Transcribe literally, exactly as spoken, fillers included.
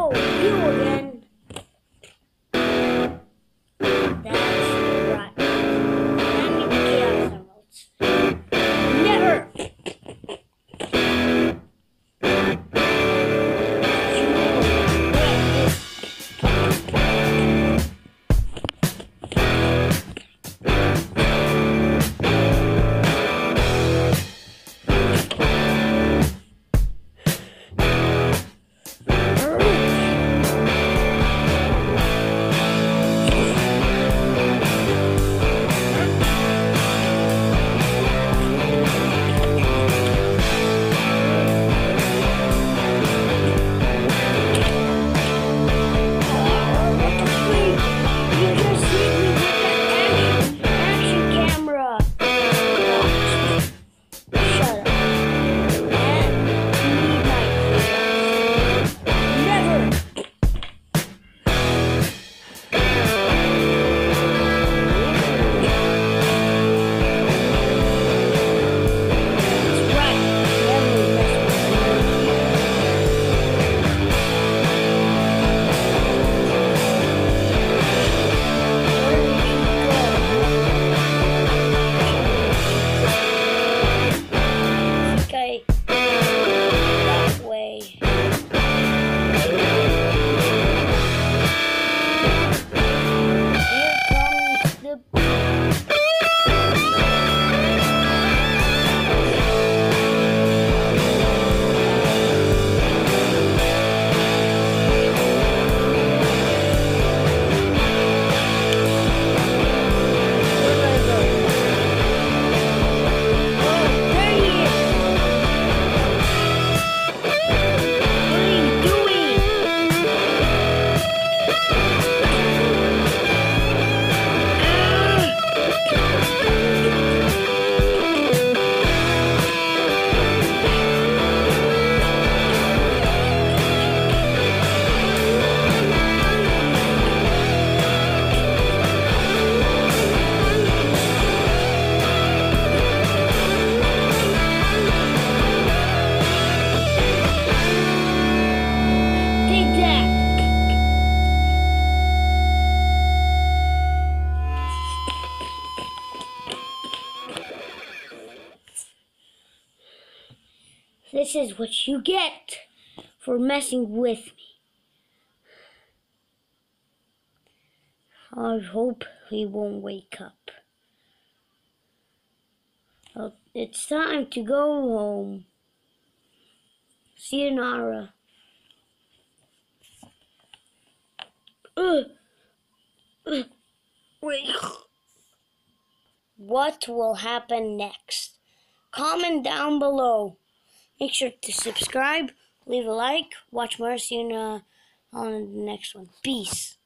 Oh, you again. That's right. That means Chaos Emeralds. Never! That way. Here comes the This is what you get for messing with me. I hope he won't wake up. Well, it's time to go home. Sayonara. Uh, uh, wait. What will happen next? Comment down below. Make sure to subscribe, leave a like, watch more, see you uh, on the next one. Peace.